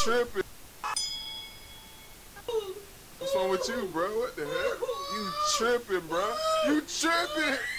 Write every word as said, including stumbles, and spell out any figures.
tripping. What's wrong with you, bro? What the heck? You tripping, bro? You tripping?